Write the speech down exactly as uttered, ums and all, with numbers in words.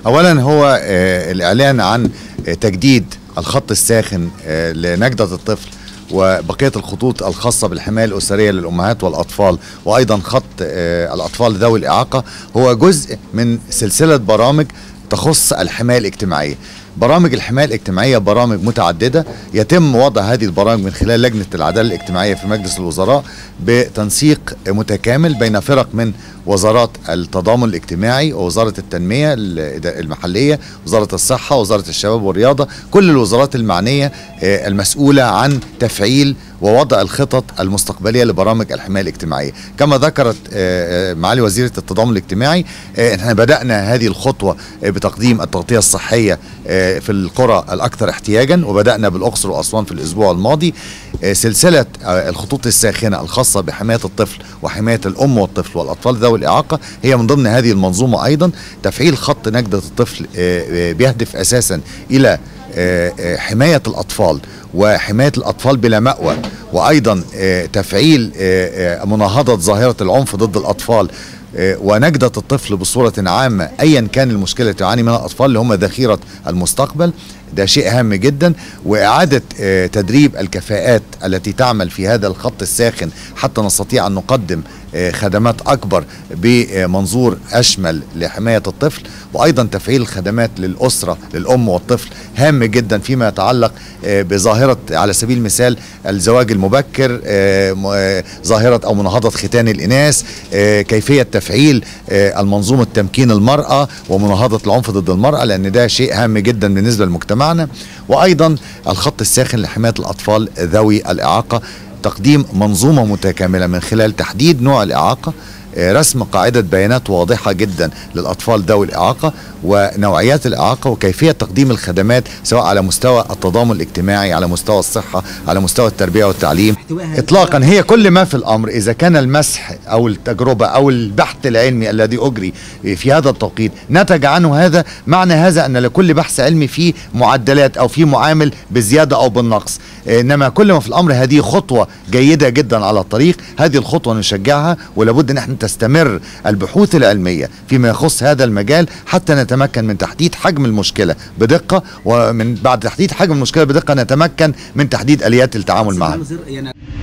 اولا هو الاعلان عن تجديد الخط الساخن لنجدة الطفل وبقية الخطوط الخاصة بالحماية الأسرية للأمهات والأطفال، وأيضا خط الأطفال ذوي الإعاقة، هو جزء من سلسلة برامج تخص الحماية الاجتماعية. برامج الحماية الاجتماعية برامج متعددة، يتم وضع هذه البرامج من خلال لجنة العدالة الاجتماعية في مجلس الوزراء بتنسيق متكامل بين فرق من وزارات التضامن الاجتماعي ووزارة التنمية المحلية، وزارة الصحة، وزارة الشباب والرياضة، كل الوزارات المعنية المسؤولة عن تفعيل ووضع الخطط المستقبلية لبرامج الحماية الاجتماعية. كما ذكرت معالي وزيرة التضامن الاجتماعي، احنا بدأنا هذه الخطوة بتقديم التغطية الصحية في القرى الأكثر احتياجا، وبدأنا بالأقصر وأسوان في الأسبوع الماضي. سلسلة الخطوط الساخنة الخاصة بحماية الطفل وحماية الأم والطفل والأطفال ذوي الإعاقة هي من ضمن هذه المنظومة. أيضا تفعيل خط نجدة الطفل بيهدف أساسا إلى حماية الأطفال وحماية الأطفال بلا مأوى، وأيضا تفعيل مناهضة ظاهرة العنف ضد الأطفال ونجدة الطفل بصورة عامة أيا كان المشكلة اللي تعاني منها الأطفال اللي هم ذخيرة المستقبل. ده شيء هام جدا، وإعادة تدريب الكفاءات التي تعمل في هذا الخط الساخن حتى نستطيع أن نقدم خدمات أكبر بمنظور أشمل لحماية الطفل، وأيضا تفعيل الخدمات للأسرة للأم والطفل هام جدا فيما يتعلق بظاهرة على سبيل المثال الزواج المبكر، ظاهرة أو مناهضة ختان الإناث، كيفية تفعيل المنظومة تمكين المرأة ومناهضة العنف ضد المرأة، لأن ده شيء هام جدا بالنسبة لمجتمعنا. وأيضا الخط الساخن لحماية الأطفال ذوي الإعاقة، تقديم منظومة متكاملة من خلال تحديد نوع الإعاقة، رسم قاعدة بيانات واضحة جدا للأطفال ذوي الإعاقة ونوعيات الإعاقة، وكيفية تقديم الخدمات سواء على مستوى التضامن الاجتماعي، على مستوى الصحة، على مستوى التربية والتعليم. إطلاقا هي كل ما في الأمر إذا كان المسح أو التجربة أو البحث العلمي الذي أجري في هذا التوقيت نتج عنه هذا، معنى هذا أن لكل بحث علمي فيه معدلات أو فيه معامل بالزيادة أو بالنقص، إنما كل ما في الأمر هذه خطوة جيدة جدا على الطريق. هذه الخطوة نشجعها، ولابد أن احنا تستمر البحوث العلمية فيما يخص هذا المجال حتى نتمكن من تحديد حجم المشكلة بدقة، ومن بعد تحديد حجم المشكلة بدقة نتمكن من تحديد آليات التعامل معها.